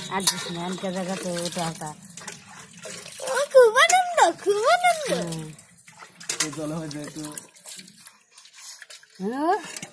আর this না এনকা জায়গা তো ওটা একটা খুব আনন্দ খুব আনন্দ জল হয়ে যায় একটু